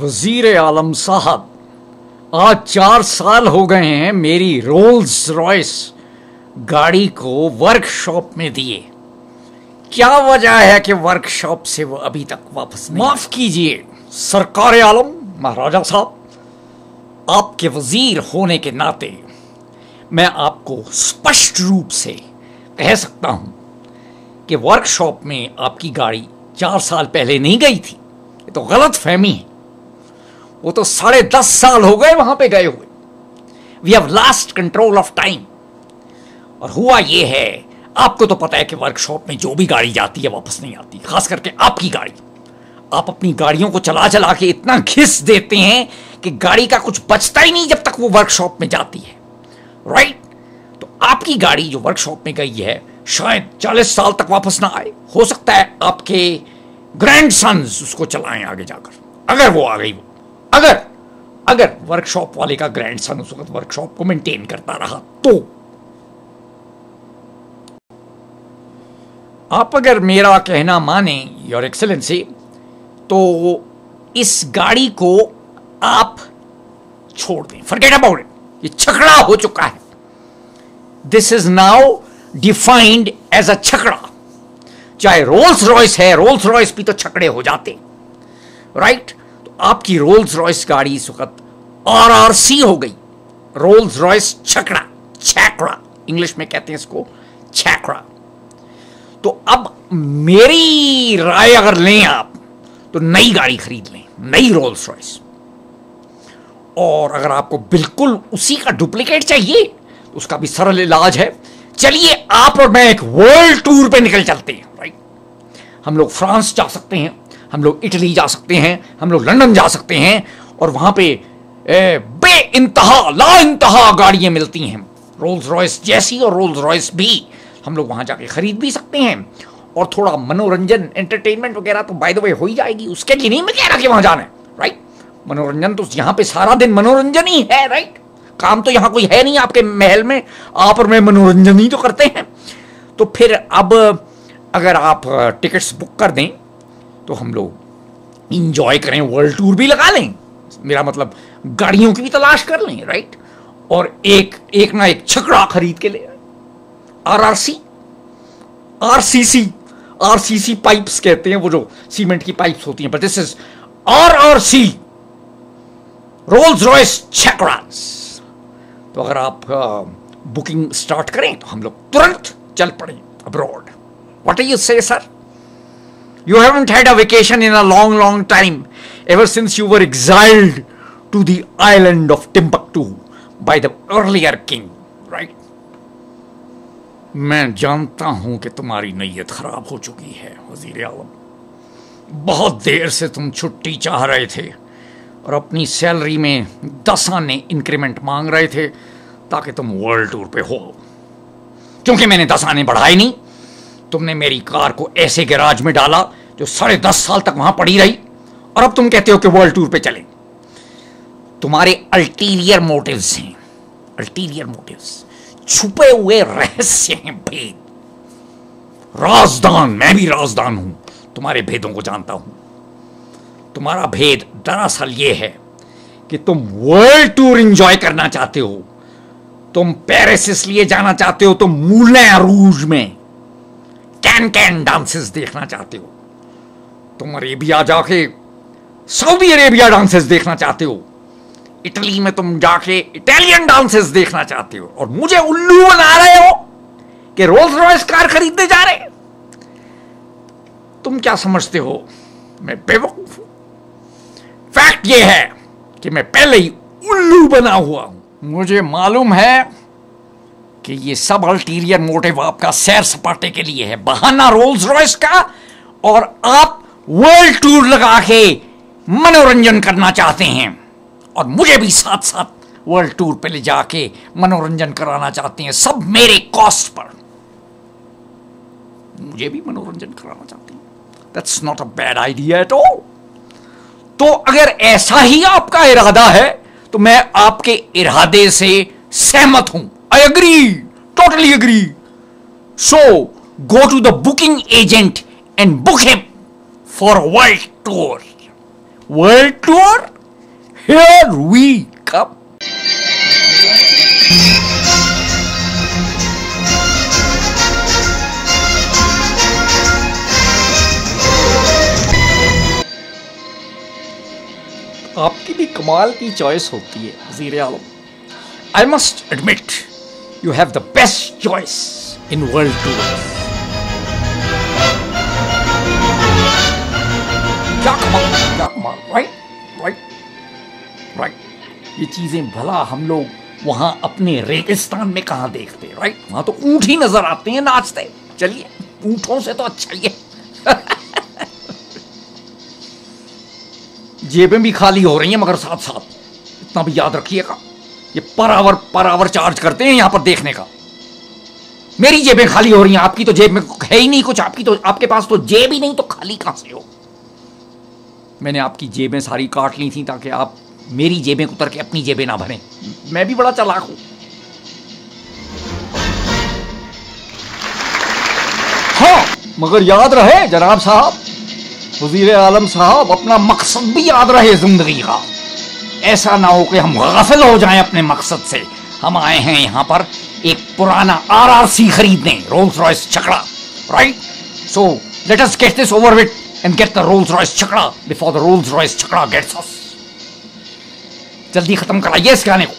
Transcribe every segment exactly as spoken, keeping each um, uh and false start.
वजीर आलम साहब, आज चार साल हो गए हैं मेरी रोल्स रॉयस गाड़ी को वर्कशॉप में दिए। क्या वजह है कि वर्कशॉप से वो अभी तक वापस नहीं? माफ कीजिए सरकार आलम महाराजा साहब, आपके वजीर होने के नाते मैं आपको स्पष्ट रूप से कह सकता हूं कि वर्कशॉप में आपकी गाड़ी चार साल पहले नहीं गई थी। ये तो गलत फहमी है। वो तो साढ़े दस साल हो गए वहां पे गए हुए। We have lost control of time. और हुआ ये है, आपको तो पता है कि वर्कशॉप में जो भी गाड़ी जाती है वापस नहीं आती, खास करके आपकी गाड़ी। आप अपनी गाड़ियों को चला चला के इतना घिस देते हैं कि गाड़ी का कुछ बचता ही नहीं जब तक वो वर्कशॉप में जाती है, राइट? तो आपकी गाड़ी जो वर्कशॉप में गई है शायद चालीस साल तक वापस ना आए। हो सकता है आपके ग्रैंडसन्स उसको चलाएं आगे जाकर, अगर वो आ गई। वो अगर अगर वर्कशॉप वाले का ग्रैंडसन उस वक्त वर्कशॉप को मेंटेन करता रहा तो। आप अगर मेरा कहना माने योर एक्सेलेंसी, तो इस गाड़ी को आप छोड़ दें, फॉरगेट अबाउट इट। ये छकड़ा हो चुका है। This is now defined as a छकड़ा। चाहे रोल्स रॉयस है, रोल्स रॉयस भी तो छकड़े हो जाते, राइट? तो आपकी रोल्स रॉयस गाड़ी इस वक्त आर आर सी हो गई, रोल्स रॉयस छकड़ा, छैकड़ा इंग्लिश में कहते हैं इसको, छैकड़ा। तो अब मेरी राय अगर लें आप, तो नई गाड़ी खरीद लें, नई रोल्स रॉयस। और अगर आपको बिल्कुल उसी का डुप्लीकेट चाहिए तो उसका भी सरल इलाज है। चलिए आप और मैं एक वर्ल्ड टूर पे निकल चलते हैं, राइट? हम लोग फ्रांस जा सकते हैं, हम लोग इटली जा सकते हैं, हम लोग लंदन जा सकते हैं, और वहां पे बे इंतहा ला इंतहा गाड़ियां मिलती हैं, रोल्स रॉयस जैसी और रोल्स रॉयस भी। हम लोग वहां जाके खरीद भी सकते हैं, और थोड़ा मनोरंजन एंटरटेनमेंट वगैरह तो बाय द वे हो ही जाएगी। उसके लिए नहीं मैं कह रहा कि वहां जाना है, राइट? मनोरंजन तो यहाँ पे सारा दिन मनोरंजन ही है, राइट? काम तो यहाँ कोई है नहीं आपके महल में, आप और मैं मनोरंजन ही तो करते हैं। तो फिर अब अगर आप टिकट्स बुक कर दें तो हम लोग इंजॉय करें, वर्ल्ड टूर भी लगा लें, मेरा मतलब गाड़ियों की भी तलाश कर लें, राइट? और एक एक ना एक छकड़ा खरीद के ले आए। आरआरसी, आरसीसी, आरसीसी पाइप्स कहते हैं वो जो सीमेंट की पाइप्स होती हैं, but this is RRC, Rolls Royce छकड़ास। तो अगर आप बुकिंग स्टार्ट करें तो हम लोग तुरंत चल पड़े abroad. What do you say sir? You haven't had a vacation in a long, long time, ever since you were exiled to the island of Timbuktu by the earlier king, right? मैं जानता हूं कि तुम्हारी नीयत खराब हो चुकी है वजीर आलम। बहुत देर से तुम छुट्टी चाह रहे थे और अपनी सैलरी में दस आने इंक्रीमेंट मांग रहे थे ताकि तुम वर्ल्ड टूर पे हो। क्योंकि मैंने दस आने बढ़ाए नहीं, तुमने मेरी कार को ऐसे गैराज में डाला जो साढ़े दस साल तक वहां पड़ी रही, और अब तुम कहते हो कि वर्ल्ड टूर पे चलें। तुम्हारे अल्टीरियर मोटिव्स हैं, अल्टीरियर मोटिव्स, छुपे हुए रहस्य हैं, भेद। राजदान, मैं भी राजदान हूं, तुम्हारे भेदों को जानता हूं। तुम्हारा भेद दरअसल यह है कि तुम वर्ल्ड टूर एंजॉय करना चाहते हो। तुम पेरिस इसलिए जाना चाहते हो, तुम मूलन रूज में कैन कैन डांसेस देखना चाहते हो, तुम अरेबिया जाके सऊदी अरेबिया डांसेस देखना चाहते हो, इटली में तुम जाके इटालियन डांसेस देखना चाहते हो, और मुझे उल्लू बना रहे हो कि रोल्स रॉयस कार खरीदने जा रहे। तुम क्या समझते हो मैं बेवकूफ हूं? फैक्ट यह है कि मैं पहले ही उल्लू बना हुआ हूं। मुझे मालूम है कि ये सब अल्टीरियर मोटिव आपका सैर सपाटे के लिए है, बहाना रोल्स रॉयस का, और आप वर्ल्ड टूर लगा के मनोरंजन करना चाहते हैं, और मुझे भी साथ साथ वर्ल्ड टूर पे ले जाके मनोरंजन कराना चाहते हैं, सब मेरे कॉस्ट पर। मुझे भी मनोरंजन कराना चाहते हैं। That's not a bad idea at all. तो अगर ऐसा ही आपका इरादा है तो मैं आपके इरादे से सहमत हूं। I agree, totally agree. So go to the booking agent and book him for world tour. World tour Here we come. आपकी भी कमाल की चॉइस होती है वज़ीर आलम. I must admit, you have the best choice in world tour. क्या कमाल, क्या कमाल, right, right, right. ये चीजें भला हम लोग वहां अपने रेगिस्तान में कहां देखते, right? वहां तो ऊंट ही नजर आते हैं नाचते. चलिए, ऊंटों से तो अच्छा ही है. जेबें भी खाली हो रही हैं, मगर साथ साथ इतना भी याद रखिएगा, ये per hour per hour charge करते हैं यहां पर देखने का. मेरी जेबें खाली हो रही हैं, आपकी तो जेब में है ही नहीं कुछ. आपकी तो, आपके पास तो जेब ही नहीं, तो खाली कहां से हो. मैंने आपकी जेबें सारी काट ली थी ताकि आप मेरी जेबें उतर के अपनी जेबें ना भरें. मैं भी बड़ा चालाक हूं. हाँ, मगर याद रहे जनाब साहब, वज़ीर आलम साहब, अपना मकसद भी याद रहे जिंदगी का. ऐसा ना हो कि हम गाफिल हो जाएं अपने मकसद से. हम आए हैं यहां पर एक पुराना आरआरसी खरीदने, रोल्स रॉयस छकड़ा, right? So let us get this over with and get the Rolls Royce छकड़ा बिफोर द रोल्स रॉयस छकड़ा गेट्स अस. जल्दी खत्म कराइए इस गाने को.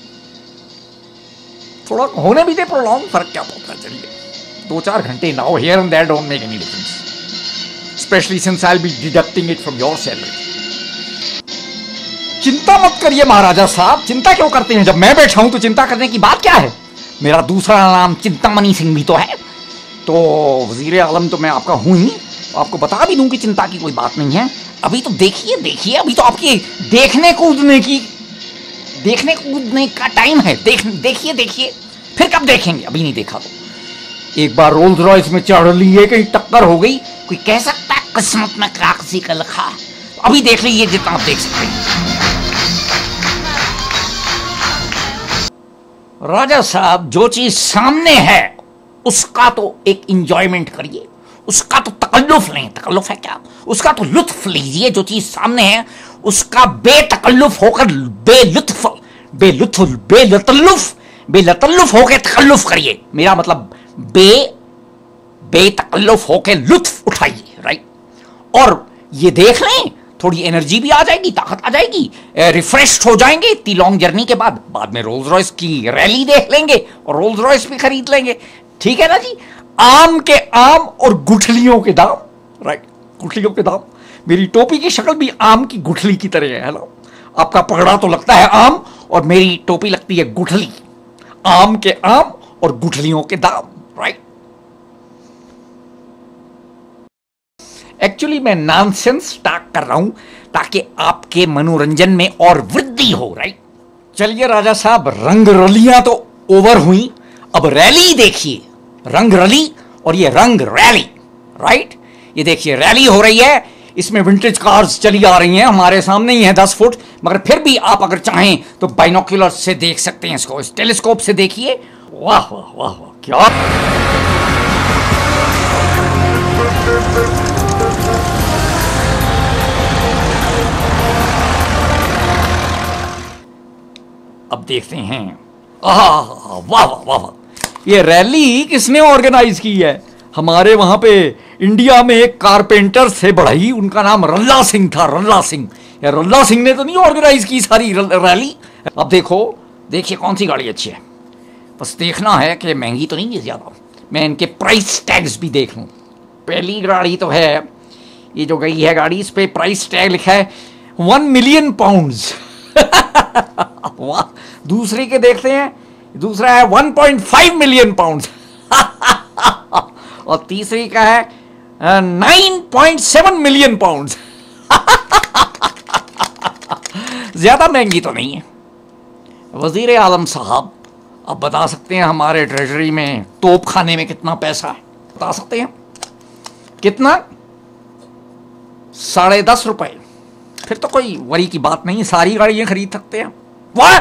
थोड़ा होने भी दे प्रोलॉन्ग, फर्क क्या पड़ता है. चलिए, दो चार घंटे now here and there don't make any difference, especially since I'll be deducting it from your salary. चिंता मत करिए महाराजा साहब. चिंता क्यों करते हैं? जब मैं बैठा हूं तो चिंता करने की बात क्या है? मेरा दूसरा नाम चिंतामणि सिंह भी तो है. तो वजीर आलम तो मैं आपका हूं ही. आपको बता भी दूं कि चिंता की कोई बात नहीं है. अभी तो देखिए देखिए, अभी तो आपकी देखने कूदने की देखने कूदने का टाइम है. देख देखिए देखिए, फिर कब देखेंगे? अभी नहीं देखा तो. एक बार रोल्स रॉयस में चढ़ लिए, कहीं टक्कर हो गई, कोई कह सकता है किस्मत में क्या किसी का लिखा. अभी देख लीजिए जितना आप देख सकते हैं. राजा साहब, जो चीज सामने है उसका तो एक इंजॉयमेंट करिए, उसका तो तकल्लुफ लें. तकल्लुफ है क्या? उसका तो लुत्फ लीजिए. जो चीज सामने है उसका बेतकल्लुफ होकर बेलुत्फ बेलुत्फ बेलतल्लुफ बेलतल्लुफ होकर तकल्लुफ करिए. मेरा मतलब बे बेतकल्लुफ होकर लुत्फ उठाइए, राइट? और ये देख लें, थोड़ी एनर्जी भी आ जाएगी, ताकत आ जाएगी, रिफ्रेश्ड हो जाएंगे इतनी लॉन्ग जर्नी के बाद. बाद में रोल्स रॉयस की रैली देख लेंगे और रोल्स रॉयस भी खरीद लेंगे. ठीक है ना जी? आम के आम और गुठलियों के दाम, राइट? गुठलियों के दाम. मेरी टोपी की शक्ल भी आम की गुठली की तरह है ना. आपका पगड़ा तो लगता है आम और मेरी टोपी लगती है गुठली. आम के आम और गुठलियों के दाम, राइट? एक्चुअली मैं नॉनसेंस टॉक कर रहा हूं ताकि आपके मनोरंजन में और वृद्धि हो, राइट? चलिए राजा साहब, रंग रलियां तो ओवर हुई, अब रैली देखिए. रंग रली और ये रंग रैली, राइट? ये देखिए रैली हो रही है. इसमें विंटेज कार्स चली आ रही हैं. हमारे सामने ही है दस फुट, मगर फिर भी आप अगर चाहें तो बाइनोक्यूलर से देख सकते हैं इसको. इस टेलीस्कोप से देखिए. वाह वाह वाह वाह, क्या अब देखते हैं. आह, वाह वाह वाह वाह. ये रैली किसने ऑर्गेनाइज की है? हमारे वहां पे इंडिया में एक कारपेंटर थे बढ़ई, उनका नाम रल्ला सिंह था. रल्ला सिंह. या रल्ला सिंह ने तो नहीं ऑर्गेनाइज की सारी रैली. अब देखो, देखिए कौन सी गाड़ी अच्छी है. बस देखना है कि महंगी तो नहीं है ज्यादा. मैं इनके प्राइस टैग्स भी देख लूं. पहली गाड़ी तो है ये जो गई है गाड़ी, इस पे प्राइस टैग लिखा है वन मिलियन पाउंड्स. वाह. दूसरी के देखते हैं. दूसरा है one point five million pounds. और तीसरी का है nine point seven million pounds. ज्यादा महंगी तो नहीं है. वजीर आलम साहब, आप बता सकते हैं हमारे ट्रेजरी में तोप खाने में कितना पैसा है? बता सकते हैं कितना? साढ़े दस रुपए. फिर तो कोई वरी की बात नहीं, सारी गाड़ियां खरीद सकते हैं. वाह,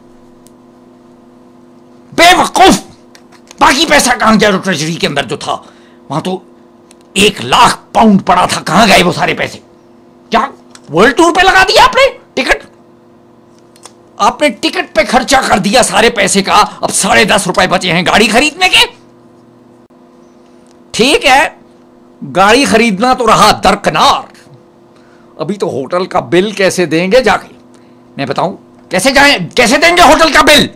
बेवकूफ. बाकी पैसा कहां गया? ट्रेजरी के अंदर जो था वहां तो एक लाख पाउंड पड़ा था. कहां गए वो सारे पैसे? क्या वर्ल्ड टूर पे लगा दिया आपने टिकट? आपने टिकट पे खर्चा कर दिया सारे पैसे का, अब साढ़े दस रुपए बचे हैं गाड़ी खरीदने के। ठीक है, गाड़ी खरीदना तो रहा दरकनार, अभी तो होटल का बिल कैसे देंगे जाके, मैं बताऊं कैसे जाए, कैसे देंगे होटल का बिल?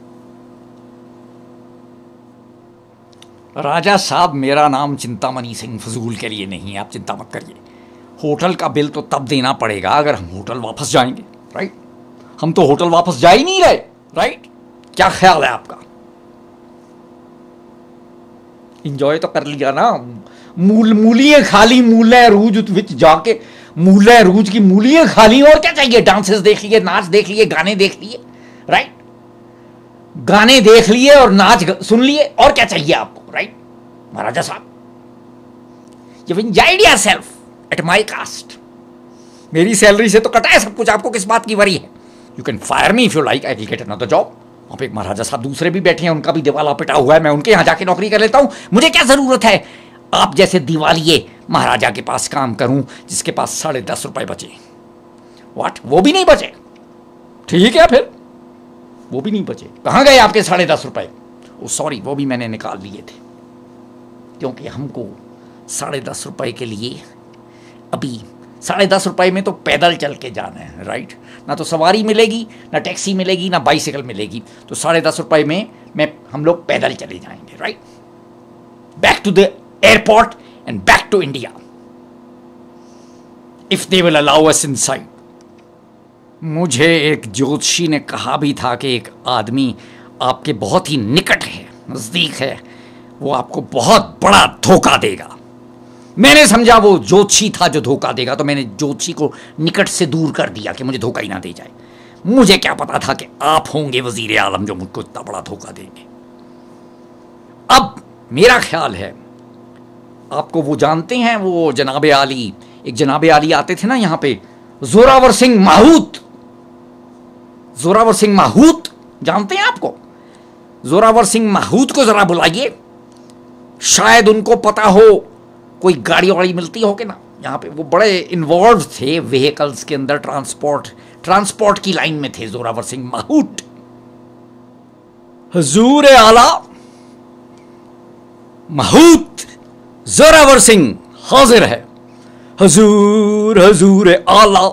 राजा साहब, मेरा नाम चिंतामणि सिंह फजूल के लिए नहीं है, आप चिंता मत करिए। होटल का बिल तो तब देना पड़ेगा अगर हम होटल वापस जाएंगे, राइट? हम तो होटल वापस जा ही नहीं रहे, राइट? क्या ख्याल है आपका? इंजॉय तो कर लिया ना, मूल मूलियां खाली, मूले रूज विच जाके मूले रूज की मूलियां खाली, और क्या चाहिए? डांसेस देख लिए, नाच देख लिए, गाने देख लिए, राइट? गाने देख लिए और नाच सुन लिए, और क्या चाहिए आपको, राइट? महाराजा साहब, you enjoyed yourself at my cost. मेरी सैलरी से तो कटा है सब कुछ, आपको किस बात की वरी है? You can fire me if you like, I will get another job. वहां पे एक महाराजा साहब दूसरे भी बैठे हैं, उनका भी दिवाला पिटा हुआ है, मैं उनके यहां जाके नौकरी कर लेता हूं। मुझे क्या जरूरत है आप जैसे दिवालिये महाराजा के पास काम करूं जिसके पास साढ़े दस रुपए बचे? व्हाट, वो भी नहीं बचे? ठीक है, फिर वो भी नहीं बचे, कहां गए आपके साढ़े दस रुपए? ओ सॉरी, वो भी मैंने निकाल लिए थे, क्योंकि हमको साढ़े दस रुपए के लिए अभी साढ़े दस रुपए में तो पैदल चल के जाना है, राइट? ना तो सवारी मिलेगी, ना टैक्सी मिलेगी, ना बाइसिकल मिलेगी, तो साढ़े दस रुपए में मैं हम लोग पैदल चले जाएंगे, right? Back to the airport and back to India, if they will allow us inside. मुझे एक ज्योतिषी ने कहा भी था कि एक आदमी आपके बहुत ही निकट है, नजदीक है, वो आपको बहुत बड़ा धोखा देगा। मैंने समझा वो ज्योतिषी था जो धोखा देगा, तो मैंने ज्योतिषी को निकट से दूर कर दिया कि मुझे धोखा ही ना दे जाए। मुझे क्या पता था कि आप होंगे वजीर आलम जो मुझको इतना बड़ा धोखा देंगे। अब मेरा ख्याल है, आपको वो जानते हैं, वो जनाबे आली, एक जनाबे आली आते थे ना यहाँ पे, जोरावर सिंह माहूत। जोरावर सिंह माहूत जानते हैं आपको? जोरावर सिंह माहूत को जरा बुलाइए, शायद उनको पता हो कोई गाड़ी वाड़ी मिलती हो कि ना यहाँ पे। वो बड़े इन्वॉल्व थे व्हीकल्स के अंदर, ट्रांसपोर्ट ट्रांसपोर्ट की लाइन में थे जोरावर सिंह माहूत। हुजूर आला माहूत जोरावर सिंह हाजिर है। हुजूर हुजूर आला,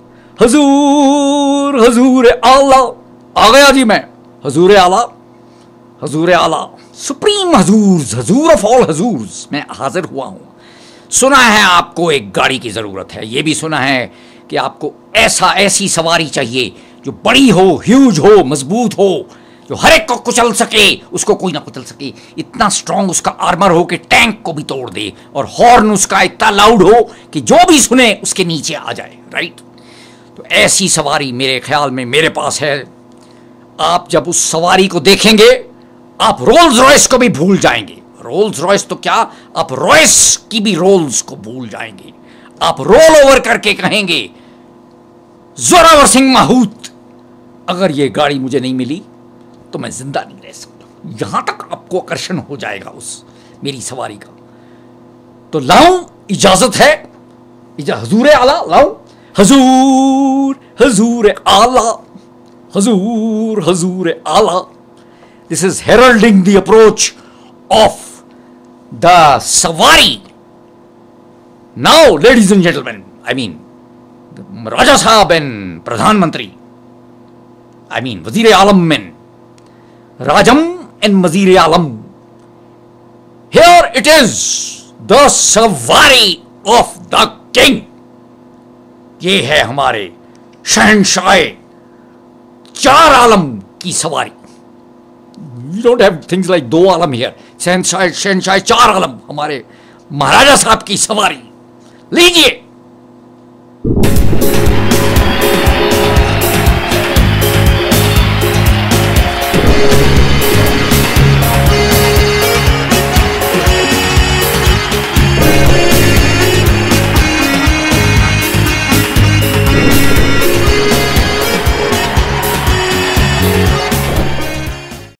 हुजूर हुजूर आला, आ गया जी मैं। हुजूर आला, हुजूर आला, supreme Hazur, Hazur of all हजूर्स, मैं हाजिर हुआ हूं। सुना है आपको एक गाड़ी की जरूरत है, यह भी सुना है कि आपको ऐसा ऐसी सवारी चाहिए जो बड़ी हो, ह्यूज हो, मजबूत हो, जो हर एक को कुचल सके, उसको कोई ना कुचल सके, इतना स्ट्रांग उसका आर्मर हो कि टैंक को भी तोड़ दे, और हॉर्न उसका इतना लाउड हो कि जो भी सुने उसके नीचे आ जाए, राइट? तो ऐसी सवारी मेरे ख्याल में मेरे पास है। आप जब उस सवारी को देखेंगे, आप रोल्स रॉयस को भी भूल जाएंगे। रोल्स रॉयस तो क्या, आप रॉयस की भी रोल्स को भूल जाएंगे। आप रोल ओवर करके कहेंगे, जोरावर सिंह माहूत, अगर ये गाड़ी मुझे नहीं मिली तो मैं जिंदा नहीं रह सकता। यहां तक आपको आकर्षण हो जाएगा उस मेरी सवारी का। तो लाऊं, इजाजत है? हुजूर आला लाऊं? हुजूर हुजूर आला, हुजूर हुजूर आला। This is heralding the approach of the Savari. Now, ladies and gentlemen, I mean, Raja Sahab and Pradhan Mantri, I mean, Wazir Alam men, Rajam and Wazir Alam. Here it is, the Savari of the King. ये है हमारे शहंशाह चार आलम की सवारी। We don't have things like दो आलम here. शहंशाह शहंशाह चार आलम, हमारे महाराजा साहब की सवारी लीजिए।